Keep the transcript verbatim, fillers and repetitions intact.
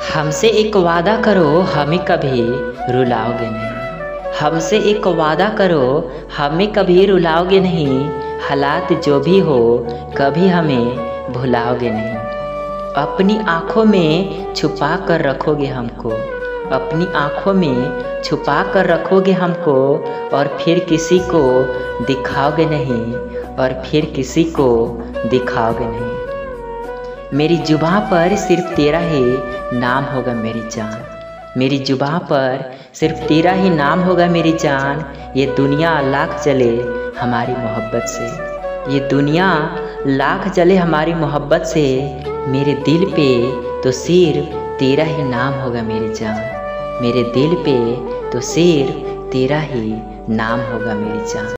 हमसे एक वादा करो हमें कभी रुलाओगे नहीं। हमसे एक वादा करो हमें कभी रुलाओगे नहीं। हालात जो भी हो कभी हमें भुलाओगे नहीं। अपनी आँखों में छुपा कर रखोगे हमको। अपनी आँखों में छुपा कर रखोगे हमको और फिर किसी को दिखाओगे नहीं। और फिर किसी को दिखाओगे नहीं। मेरी जुबां पर सिर्फ तेरा ही नाम होगा मेरी जान। मेरी जुबां पर सिर्फ तेरा ही नाम होगा मेरी जान। ये दुनिया लाख जले हमारी मोहब्बत से। ये दुनिया लाख जले हमारी मोहब्बत से। मेरे दिल पे तो सिर्फ तेरा ही नाम होगा मेरी जान। मेरे दिल पे तो सिर्फ तेरा ही नाम होगा मेरी जान।